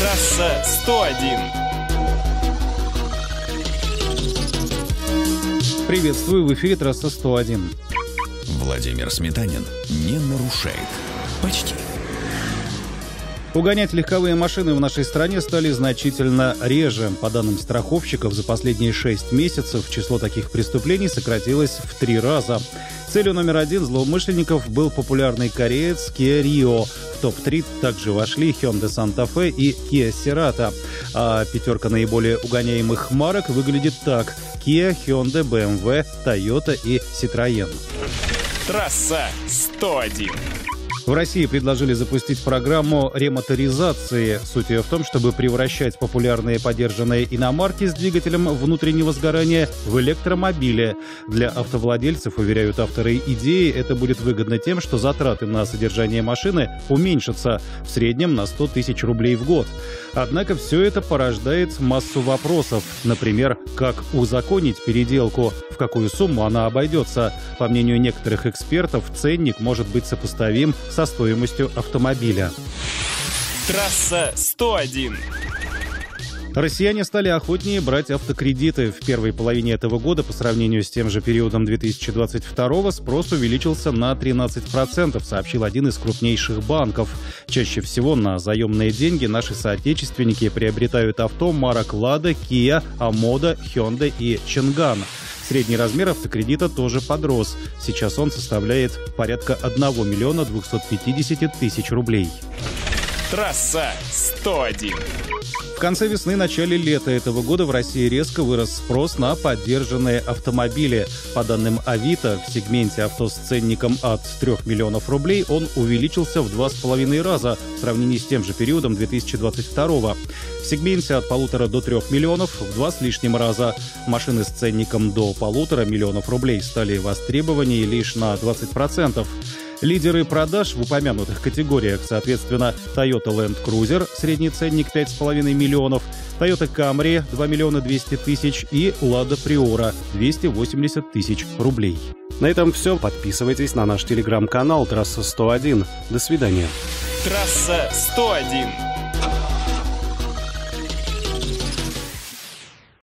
Трасса 101. Приветствую, в эфире трасса 101. Владимир Сметанин не нарушает. Почти. Угонять легковые машины в нашей стране стали значительно реже. По данным страховщиков, за последние 6 месяцев число таких преступлений сократилось в 3 раза. Целью номер один злоумышленников был популярный кореец Kia Rio. В топ-3 также вошли Hyundai Santa Fe и Kia Cerato. А пятерка наиболее угоняемых марок выглядит так: Kia, Hyundai, BMW, Toyota и Citroën. Трасса 101. В России предложили запустить программу ремоторизации. Суть ее в том, чтобы превращать популярные подержанные иномарки с двигателем внутреннего сгорания в электромобили. Для автовладельцев, уверяют авторы идеи, это будет выгодно тем, что затраты на содержание машины уменьшатся в среднем на 100 тысяч рублей в год. Однако все это порождает массу вопросов. Например, как узаконить переделку, в какую сумму она обойдется. По мнению некоторых экспертов, ценник может быть сопоставим со стоимостью автомобиля. Трасса 101. Россияне стали охотнее брать автокредиты. В первой половине этого года по сравнению с тем же периодом 2022 спрос увеличился на 13%, сообщил один из крупнейших банков. Чаще всего на заемные деньги наши соотечественники приобретают авто марок Lada, Kia, Amoda, Hyundai и Changan. Средний размер автокредита тоже подрос. Сейчас он составляет порядка 1 миллиона 250 тысяч рублей. Трасса 101. В конце весны-начале лета этого года в России резко вырос спрос на подержанные автомобили. По данным Авито, в сегменте авто с ценником от 3 миллионов рублей он увеличился в 2,5 раза в сравнении с тем же периодом 2022. В сегменте от 1,5 до 3 миллионов в 2 с лишним раза. Машины с ценником до 1,5 миллионов рублей стали востребованнее лишь на 20%. Лидеры продаж в упомянутых категориях, соответственно, Toyota Land Cruiser, средний ценник 5,5 миллионов, Toyota Camry 2 миллиона 200 тысяч и Lada Priora 280 тысяч рублей. На этом все. Подписывайтесь на наш телеграм-канал «Трасса 101». До свидания. Трасса 101.